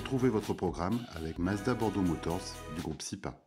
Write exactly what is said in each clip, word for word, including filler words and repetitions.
Retrouvez votre programme avec Mazda Bordeaux Motors du groupe SIPA.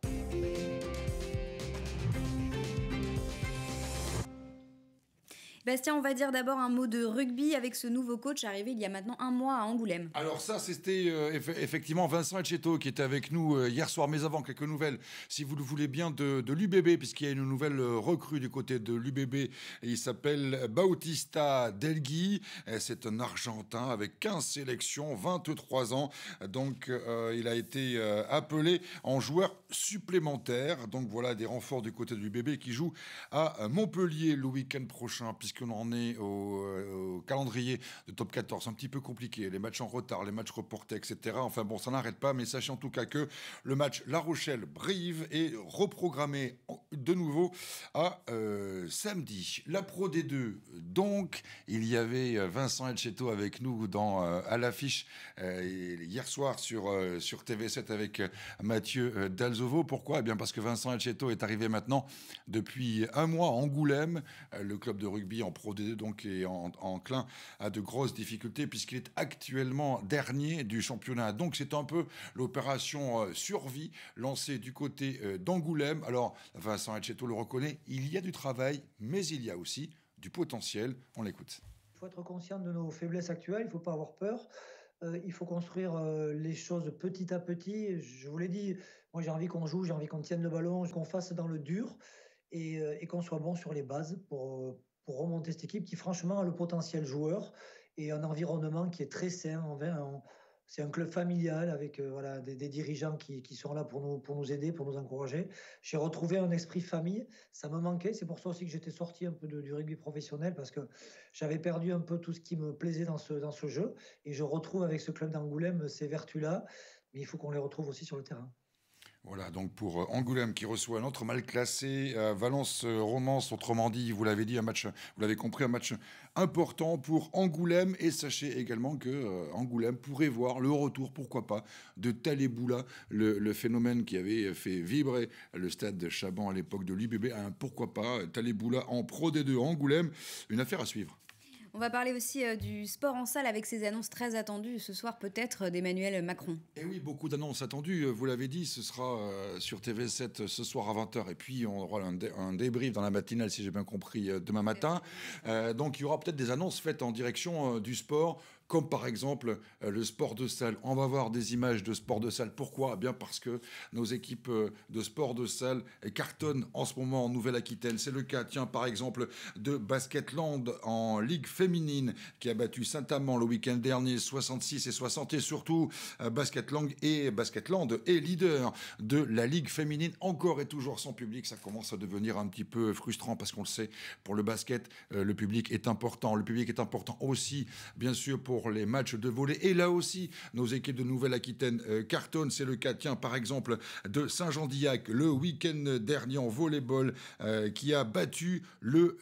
Bastien, on va dire d'abord un mot de rugby avec ce nouveau coach arrivé il y a maintenant un mois à Angoulême. Alors ça, c'était euh, eff- effectivement Vincent Etcheto qui était avec nous euh, hier soir. Mais avant, quelques nouvelles, si vous le voulez bien, de, de l'U B B, puisqu'il y a une nouvelle euh, recrue du côté de l'U B B. Et il s'appelle Bautista Delgui. Et c'est un Argentin avec quinze sélections, vingt-trois ans. Donc euh, il a été euh, appelé en joueur supplémentaire. Donc voilà des renforts du côté de l'U B B qui joue à Montpellier le week-end prochain, puisque qu'on en est au, au calendrier de top quatorze, un petit peu compliqué, les matchs en retard, les matchs reportés, et cetera. Enfin bon, ça n'arrête pas, mais sachez en tout cas que le match La Rochelle-Brive est reprogrammé de nouveau à euh, samedi. La Pro D deux, donc, il y avait Vincent Etcheto avec nous dans, euh, à l'affiche euh, hier soir sur, euh, sur T V sept avec euh, Mathieu euh, Dalzovo. Pourquoi ? Eh bien parce que Vincent Etcheto est arrivé maintenant depuis un mois à Angoulême, euh, le club de rugby en Pro D deux donc est en, enclin à de grosses difficultés puisqu'il est actuellement dernier du championnat. Donc c'est un peu l'opération euh, survie lancée du côté euh, d'Angoulême. Alors Vincent Etcheto le reconnaît, il y a du travail, mais il y a aussi du potentiel. On l'écoute. Il faut être conscient de nos faiblesses actuelles, il ne faut pas avoir peur. Euh, il faut construire euh, les choses petit à petit. Je vous l'ai dit, moi j'ai envie qu'on joue, j'ai envie qu'on tienne le ballon, qu'on fasse dans le dur et, euh, et qu'on soit bon sur les bases pour... pour remonter cette équipe qui, franchement, a le potentiel joueur et un environnement qui est très sain. C'est un club familial avec euh, voilà, des, des dirigeants qui, qui sont là pour nous, pour nous aider, pour nous encourager. J'ai retrouvé un esprit famille. Ça me manquait. C'est pour ça aussi que j'étais sorti un peu de, du rugby professionnel parce que j'avais perdu un peu tout ce qui me plaisait dans ce, dans ce jeu. Et je retrouve avec ce club d'Angoulême ces vertus-là. Mais il faut qu'on les retrouve aussi sur le terrain. Voilà, donc pour euh, Angoulême qui reçoit un autre mal classé, euh, Valence-Romance, autrement dit, vous l'avez dit, un match, vous l'avez compris, un match important pour Angoulême. Et sachez également que euh, Angoulême pourrait voir le retour, pourquoi pas, de Taleboula, le, le phénomène qui avait fait vibrer le stade de Chaban à l'époque de l'U B B. Hein, pourquoi pas, Taleboula en Pro D deux Angoulême, une affaire à suivre. On va parler aussi euh, du sport en salle avec ces annonces très attendues ce soir peut-être d'Emmanuel Macron. Et oui, beaucoup d'annonces attendues. Vous l'avez dit, ce sera euh, sur T V sept ce soir à vingt heures. Et puis, on aura un, dé- un débrief dans la matinale, si j'ai bien compris, euh, demain matin. Euh, donc, il y aura peut-être des annonces faites en direction euh, du sport, comme par exemple euh, le sport de salle. On va voir des images de sport de salle. Pourquoi ? Eh bien parce que nos équipes euh, de sport de salle cartonnent en ce moment en Nouvelle-Aquitaine. C'est le cas, tiens, par exemple, de Basketland en Ligue féminine qui a battu Saint-Amand le week-end dernier, soixante-six et soixante. Et surtout, euh, Basketland et Basketland est leader de la Ligue féminine, encore et toujours sans public. Ça commence à devenir un petit peu frustrant parce qu'on le sait, pour le basket, euh, le public est important. Le public est important aussi, bien sûr, pour les matchs de volley. Et là aussi, nos équipes de Nouvelle-Aquitaine euh, cartonnent. C'est le cas, tiens, par exemple, de Saint-Jean-d'Illac le week-end dernier en volleyball euh, qui a battu le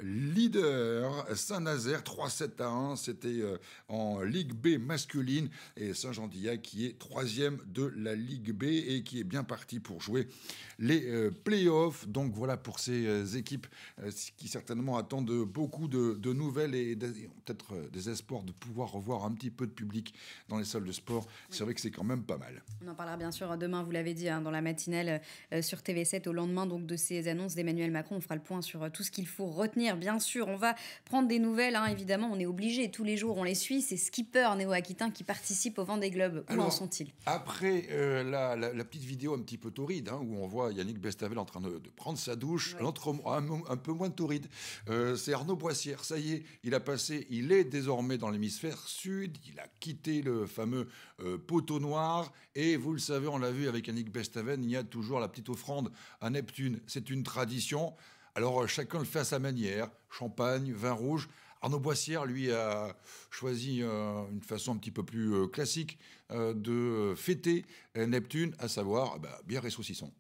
leader Saint-Nazaire trois sept à un. C'était euh, en Ligue B masculine. Et Saint-Jean-d'Illac qui est troisième de la Ligue B et qui est bien parti pour jouer les euh, playoffs. Donc voilà pour ces euh, équipes euh, qui certainement attendent beaucoup de, de nouvelles et, et peut-être euh, des espoirs de pouvoir revoir un petit peu de public dans les salles de sport. Oui. C'est vrai que c'est quand même pas mal. On en parlera bien sûr demain, vous l'avez dit, hein, dans la matinale euh, sur T V sept au lendemain donc, de ces annonces d'Emmanuel Macron. On fera le point sur euh, tout ce qu'il faut retenir. Bien sûr, on va prendre des nouvelles, hein, évidemment, on est obligé. Tous les jours, on les suit. C'est Skipper néo-aquitain qui participe au Vendée Globe. Où Alors, en sont-ils ? Après euh, la, la, la petite vidéo un petit peu torride, hein, où on voit Yannick Bestavel en train de, de prendre sa douche, ouais. L'autre un, un peu moins torride, euh, c'est Arnaud Boissière. Ça y est, il a passé, il est désormais dans l'hémisphère sud. Il a quitté le fameux euh, poteau noir. Et vous le savez, on l'a vu avec Yannick Bestaven, il y a toujours la petite offrande à Neptune. C'est une tradition. Alors, chacun le fait à sa manière. Champagne, vin rouge. Arnaud Boissière, lui, a choisi euh, une façon un petit peu plus euh, classique euh, de fêter euh, Neptune, à savoir bah, bière et saucisson.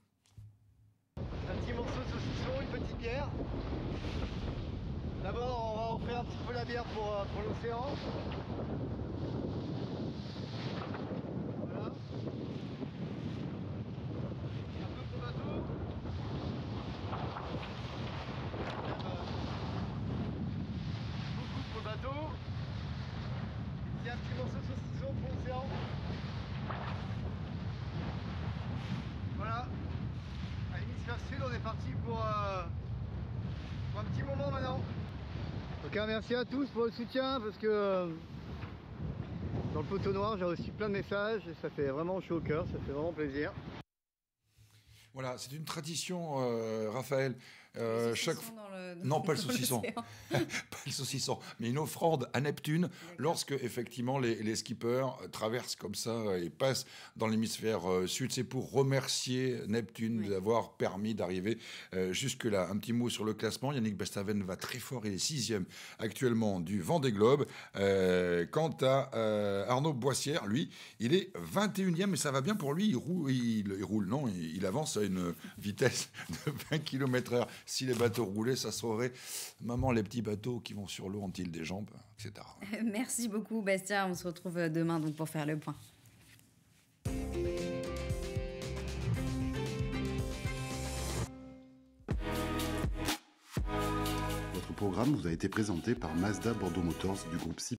Un petit morceau de saucisson, une petite bière. D'abord, on va offrir un petit peu la bière pour, euh, pour l'océan. Voilà. Un peu pour le bateau. Beaucoup pour le bateau. Et puis un petit morceau de saucisson pour l'océan. Bastien Sud, on est parti pour, euh, pour un petit moment maintenant. Donc un merci à tous pour le soutien parce que euh, dans le photo noir j'ai reçu plein de messages et ça fait vraiment chaud au cœur, ça fait vraiment plaisir. Voilà, c'est une tradition, euh, Raphaël. Euh, Le chaque saucisson dans le- non, pas le dans saucisson, l'océan. pas le saucisson, mais une offrande à Neptune lorsque effectivement les, les skippers traversent comme ça et passent dans l'hémisphère euh, sud. C'est pour remercier Neptune Oui. d'avoir permis d'arriver euh, jusque-là. Un petit mot sur le classement. Yannick Bestaven va très fort. Il est sixième actuellement du Vendée Globe. Euh, quant à euh, Arnaud Boissière, lui, il est vingt et unième et ça va bien pour lui. Il roule, il, il roule non, il, il avance à une vitesse de vingt kilomètres heure. Si les bateaux roulaient, ça saurait. Maman, les petits bateaux qui vont sur l'eau ont-ils des jambes, et cetera. Merci beaucoup, Bastien. On se retrouve demain donc pour faire le point. Votre programme vous a été présenté par Mazda Bordeaux Motors du groupe C I P.